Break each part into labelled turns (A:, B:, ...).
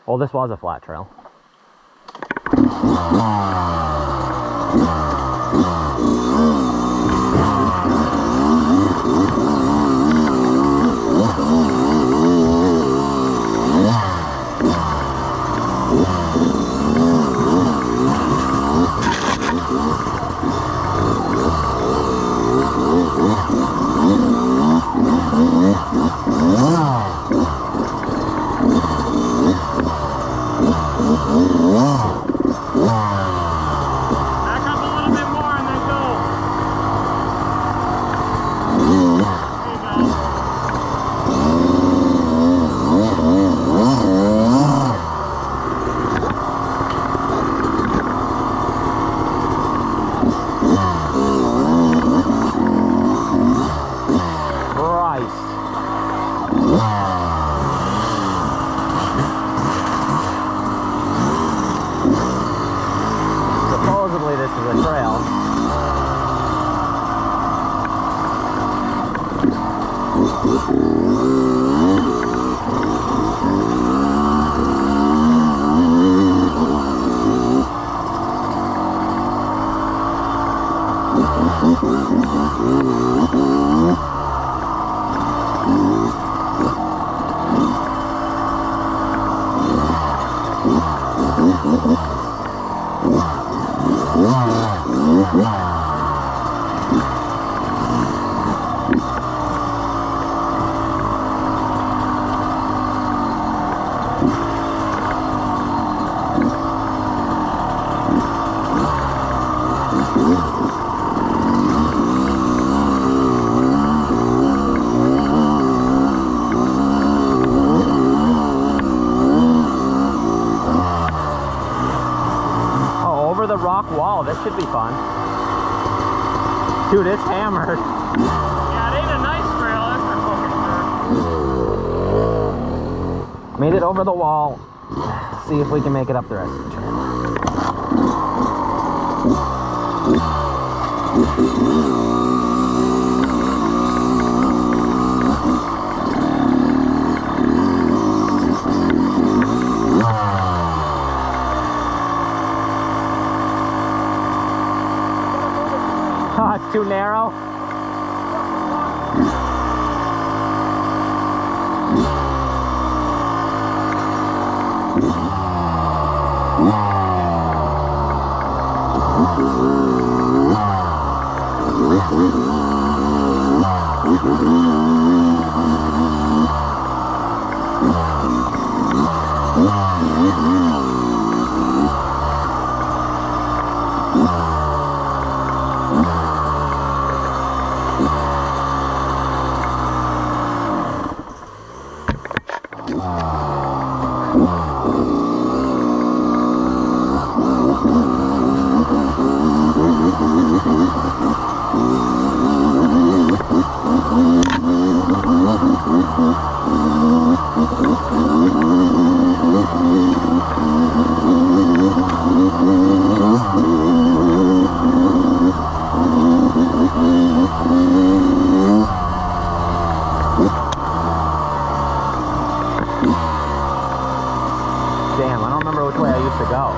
A: Oh, this was a flat trail. Supposedly this is a trail. The rock wall. This should be fun. Dude, it's hammered.
B: Yeah, it ain't a nice trail, that's for fucking sure.
A: Made it over the wall. See if we can make it up the rest of the trail. Oh, it's too narrow. Damn, I don't remember which way I used to go.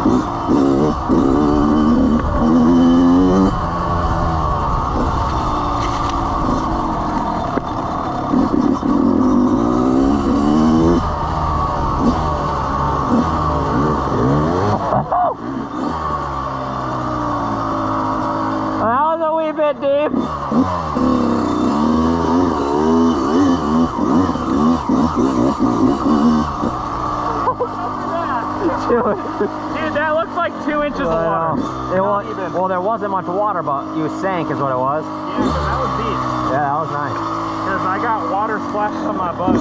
A: That was a wee bit deep.
B: Dude, that looks like 2 inches of water.
A: Well, there wasn't much water, but you sank is what it was.
B: Yeah, but that was deep.
A: Yeah, that was nice.
B: Because I got water splashed on my butt.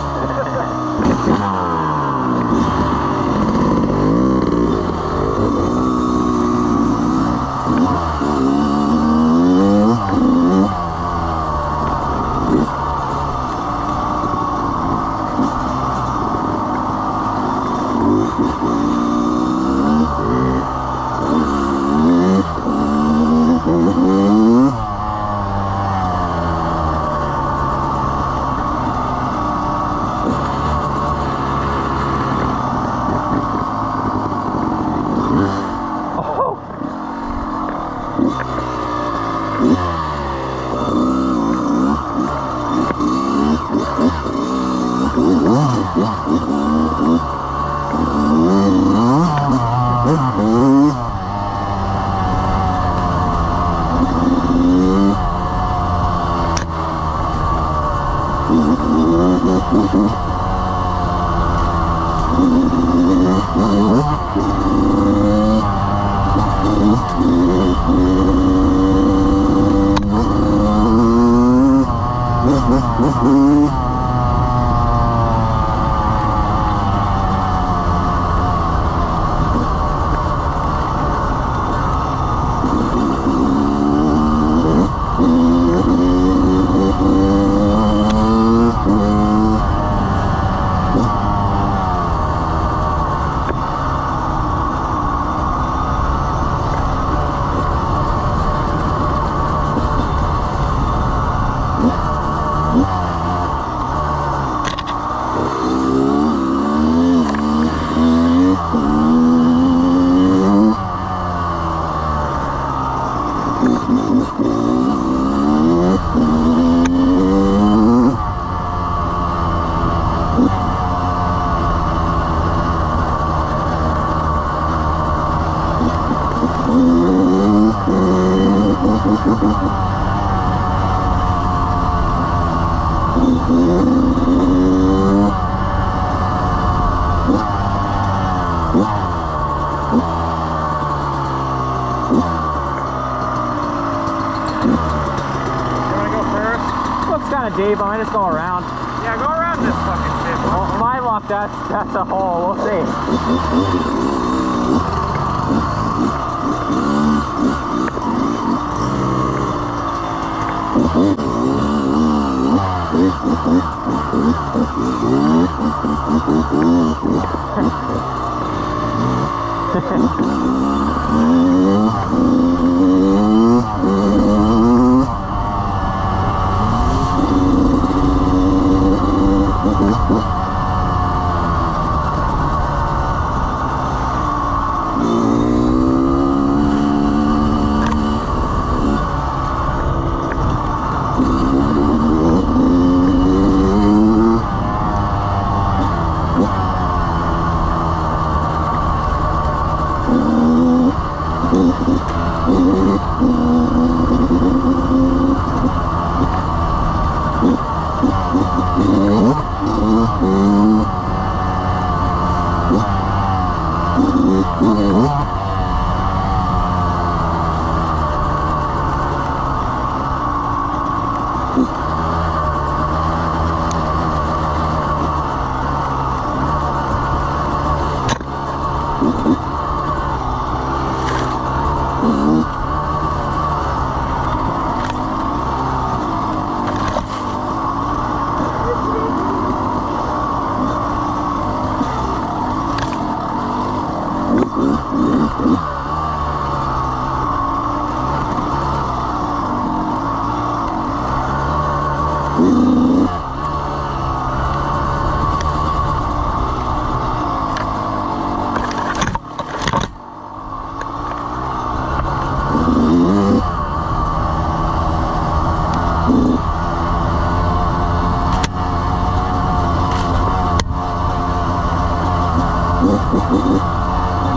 A: Deep, I might just go around.
B: Yeah, go around this fucking shit.
A: Well, my luck, that's a hole. We'll see.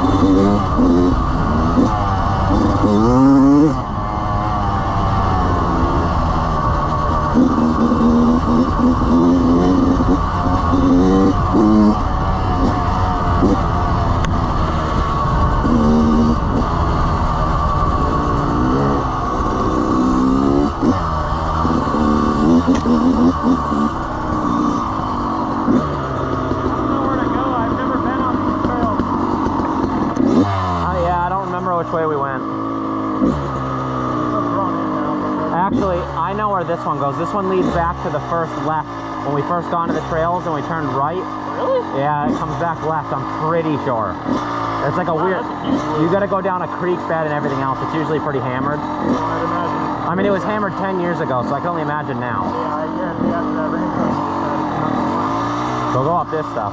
A: Which way we went. Actually, I know where this one goes. This one leads back to the first left. When we first got into the trails and we turned right.
B: Really?
A: Yeah, it comes back left, I'm pretty sure. It's like a weird... You gotta go down a creek bed and everything else. It's usually pretty hammered.
B: I'd imagine.
A: I mean, it was hammered 10 years ago, so I can only imagine now.
B: Yeah, I guarantee after that rain.
A: So go up this stuff.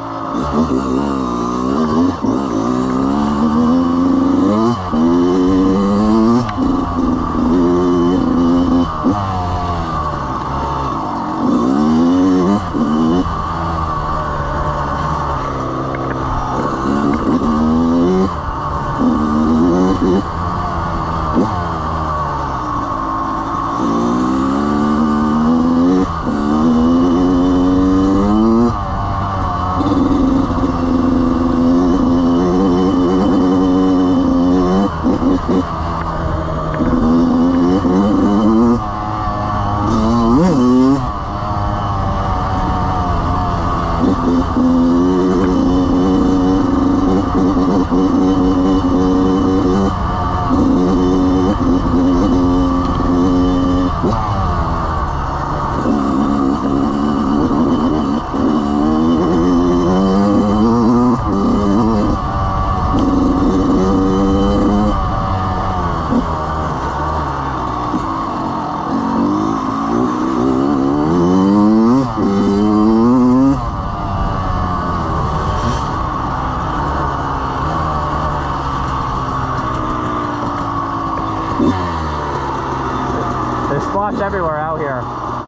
A: There's spots everywhere out here.